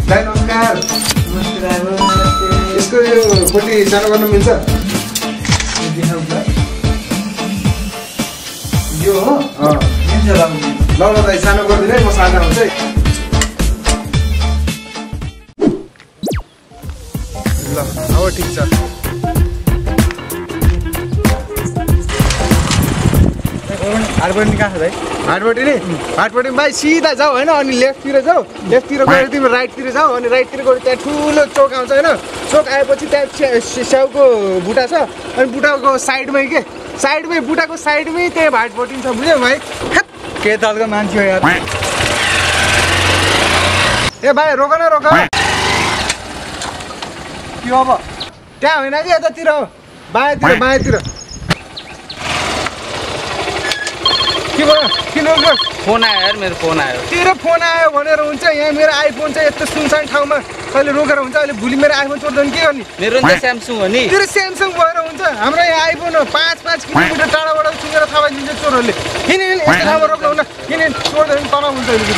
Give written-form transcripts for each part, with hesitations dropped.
दाइ नमस्कार। नमस्ते ड्राइभर। नमस्ते। यसको यो खोटी सानो गर्न मिल्छ? यो हो? मिल्छ ल ल दाइ सानो गरिदिनु है, म सानो हुन्छ है। ल अब ठिक छ। हाटपट्टि कहाँ छ भाइ? हाटपट्टि नि? हाटपट्टि भाइ सिधा जाऊ होइन, अनि लेफ्टतिर जाऊ, लेफ्टतिर गएर तिमी राइटतिर जाऊ, अनि राइटतिर गएर त्यहाँ ठुलो चोक आउँछ होइन, चोक आएपछि त्यहाँ स्याउको बुटा छ, अनि बुटाको साइडमै के साइडमै बुटाको साइडमै त्यहाँ हाटपट्टि छ, बुझ्यौ भाइ? के दलको मान्छे हो यार? ए भाइ रोक न रोक। के हो अब? त्यहाँ होइन कि यतातिर हो, बायाँतिर बायाँतिर। के भयो? किन रोक्यो? फोन आयो यार, मेरो फोन आयो। तेरो फोन आयो भनेर हुन्छ? यहाँ मेरो आइफोन चाहिँ यस्तो सुनसान ठाउँमा कहिले रोकेर हुन्छ? अहिले भोलि मेरो आइफोन चोर्दा नि के गर्ने? मेरो नि स्यामसङ हो नि। तेरो स्यामसङ भएर हुन्छ? हाम्रो यहाँ आइफोन हो 5-5 किलोमिटर टाढाबाट सुनेर थापाइदिन्छ चोरहरूले। किन यस्तो ठाउँमा रोक्नु न? किन चोर्दा पनि तनाउ हुन्छ अहिले?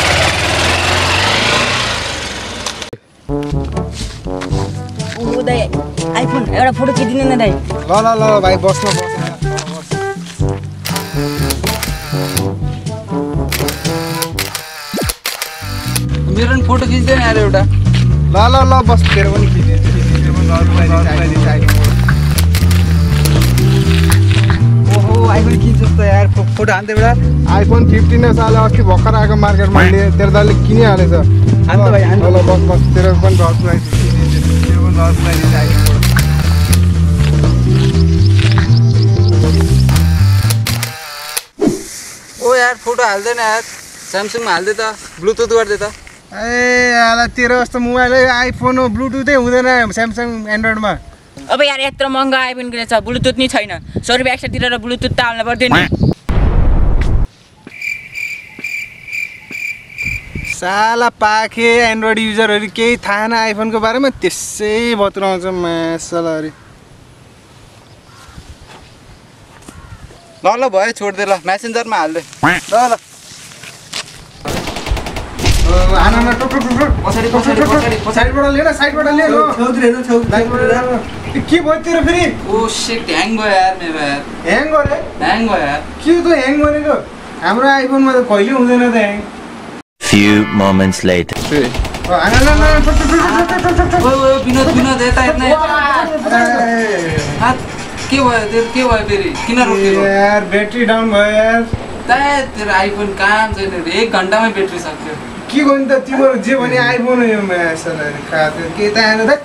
दाइ आइफोन एउटा फोटो खिचिदिनु न दाइ। ल ल ल भाइ बस्न बस्न। मेरो नि फोटो खिच्दैन यार एउटा। ल ल ल बस, तेरो पनि खिचिदिन्छु। तेरो पनि ओहो आइफोन किन्छस् त यार, फोटो हान्दै बेला। आइफोन 15 साल अस्ति भर्खर आएको मार्केटमा, तेरो दाले किनिहालेछ। हान त भाइ, हान त। ल बस बस, तेरो पनि घर पुऱ्याइदिन्छु। तेरो पनि घर पुऱ्याइदिन्छु आइफोन। ओ यार फोटो हाल्दैन यार, स्यामसङमा हाल्दै त, ब्लुटुथ गर्दै त। ए आला तेरो जस्तो मोबाइल आइफोन हो, ब्लुटुथै हुँदैन स्यामसङ एन्ड्रोइडमा। अब यार यत्रो महँगो आइफोन किनेछ, ब्लुटुथ नि छैन। 100 रुपियाँ एक्स्ट्रा तिरेर ब्लुटुथ त हाल्नु पर्दैन नि। साला पाखे एन्ड्रोइड युजरहरू केही थाहा न आइफोनको बारेमा, त्यसै बतुराउँछ मासलहरु। ल ल भयो, छोड्दे ल, मेसेन्जरमा हाल्दे। ल ल आना न टुक टुक टुक पछाडिबाट लिएर साइडबाट लिएर छौतिर हेर्नु, छौतिर। के भयो तेरो फेरि? ओ शिट, ह्याङ भयो यार मेरो यार। ह्याङ गरे? ह्याङ भयो यार। के त ह्याङ गरेको? हाम्रो आइफोनमा त कहिले हुँदैन त ह्याङ। Few moments later. आना न न टुक टुक टुक। ओ विनोद विनोद यता यता। के भयो तेरो, के भयो फेरि? किन रोकेको? यार ब्याट्री डाउन भयो यार। तेरो आइफोन काम छैन, 1 घन्टामै ब्याट्री सक्यो। के गर्नु त, तिम्रो जे भने आइफोन हो यो मासलहरु खाते के त आएन त।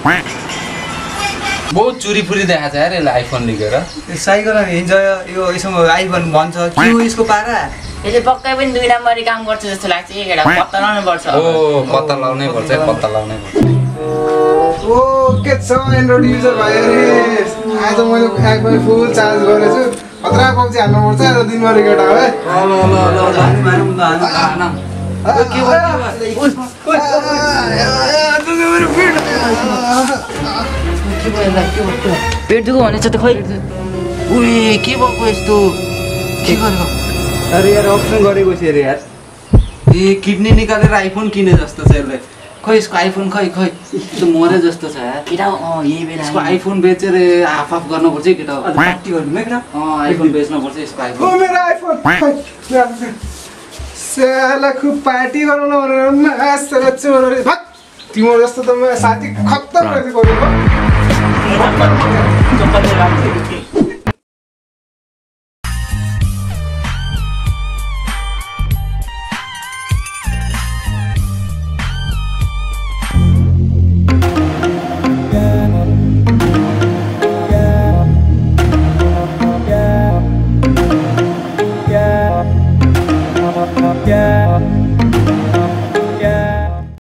बहुत चुरीफुरी देखाएको छ यार यसले आइफोन लिएर। साइकल हिँड्छ यो, यसमा आइफोन भन्छ। के हो यसको पारा? यसले पक्कै पनि 2 नम्बरी काम गर्छ जस्तो लाग्छ। एकटा पत्ता लाउनु पर्छ। ओ पत्ता लाउनै पर्छ, पत्ता लाउनै पर्छ। ओ के छ एन्ड्रोइड युजर भयो रे। आज मैले आइफोन फुल चार्ज गरेछु। खतरा पब्जी हाल्नु पर्छ आज दिनभरि केटा हो है। ल ल ल मारौँ ल हान। ओ के भयो? पेट दुखो भनेछ त खोइ। उही के भएको यस्तो? के गरेको? अरे यार अप्सन गरेको छ रे यार। ए किडनी निकालेर आइफोन किने जस्तो छ यसले। खोइ यसको आइफोन खै खै त्यो मरे जस्तो छ यार। केटा यही बेला यसको आइफोन बेचेर हाफ हाफ गर्नुपर्छ केटा। पार्टी गर्नु केटा। आइफोन बेच्नुपर्छ यसको आइफोन। ओ मेरो आइफोन। साला खुब पार्टी गरौँ न भनेर मासला चोरले भक तिम्रो जस्तो त म साथी खत्तम रहेछ गरेको।